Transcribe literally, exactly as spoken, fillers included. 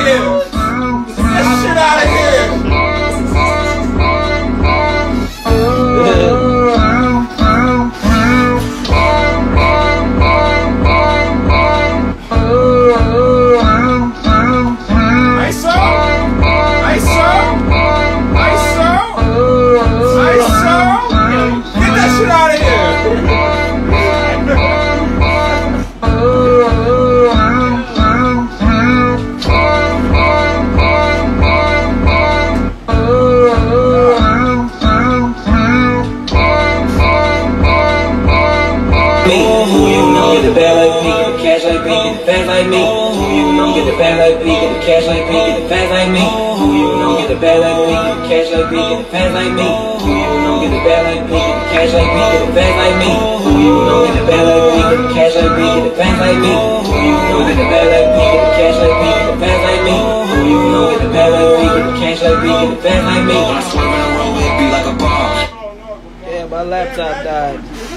here. Get that shit out of here. Get the bag like me, get the cash like me, get the fast like me. Who you know get the bag like me, get the cash like me, get the fast like me. Who you know get the bag like me, get the cash like me, get the fast like me. Who you know get the bag like me, get the cash like me, get the fast like me. Who you know get the bag like me, get the cash like me, get the fast like me. Who you know get the bag like me, get the cash like me, get the fast like me. Who you know get the bag like me, get the cash like me, get the fast like me. When I swerve in the road, it be like a bomb. Yeah, my laptop died.